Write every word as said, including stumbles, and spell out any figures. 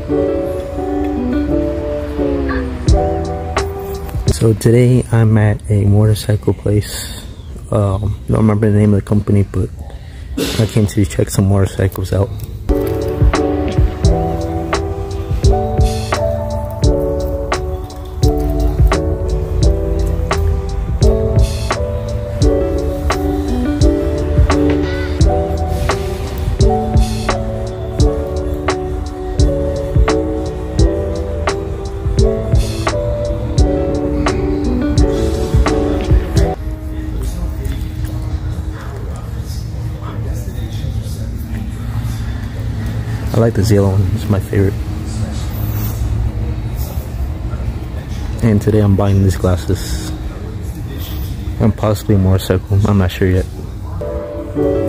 So today I'm at a motorcycle place. Um, don't remember the name of the company, but I came to check some motorcycles out. I like this yellow one, it's my favorite. And today I'm buying these glasses. And possibly a motorcycle, I'm not sure yet.